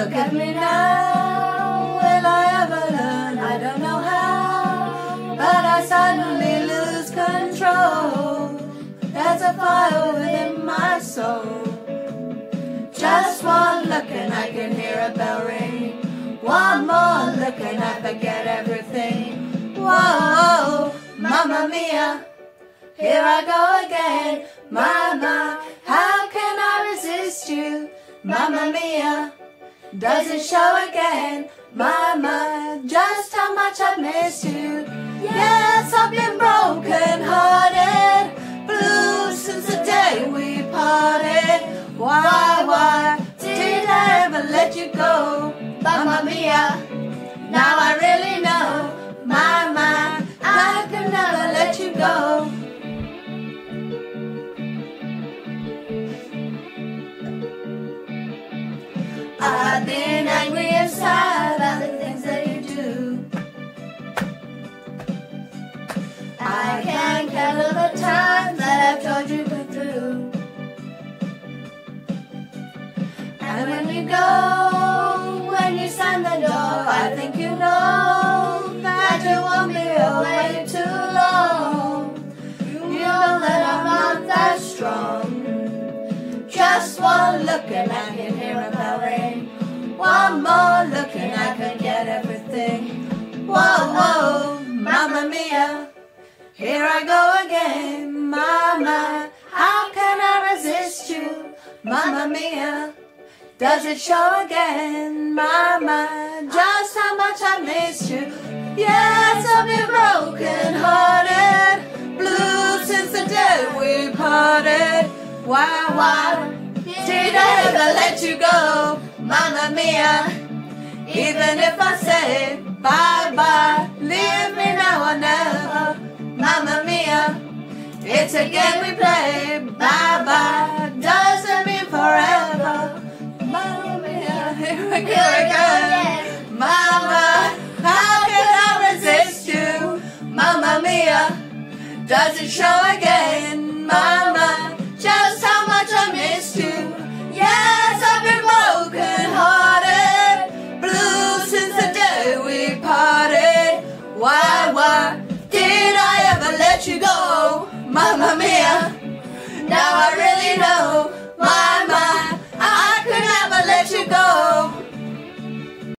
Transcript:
Look at me now, will I ever learn? I don't know how, but I suddenly lose control. There's a fire within my soul. Just one look and I can hear a bell ring. One more look and I forget everything. Whoa, Mamma Mia, here I go again. Mama, how can I resist you? Mamma Mia, does it show again? Mama, just how much I miss you. Yes, I've been broken hearted, blue since the day we parted. Why did I ever let you go? Mamma Mia, now I really know. Mama, I could never let you go. I've been angry and sad about the things that you do. I can't count all the times that I've told you go through. And when you go, when you slam the door, I think you know that you won't be away too long. You know that I'm not that strong. Just one look and I can hear a bell ring. One more look and I can get everything. Whoa, Mamma Mia, here I go again. Mama, how can I resist you? Mamma Mia, does it show again? Mama, just how much I miss you. Yes, I've been broken hearted, blue since the day we parted. Why did I ever let you go? Mamma Mia, even if I say bye-bye, leave me now or never. Mamma Mia, it's a game we play. Bye-bye doesn't mean forever. Mamma Mia, here we go again. Mama, how can I resist you? Mamma Mia, does it show again? Mama, just how much I missed you. Yes, I've been broken hearted, blue since the day we parted. Why did I ever let you go? Mamma Mia, now I really know.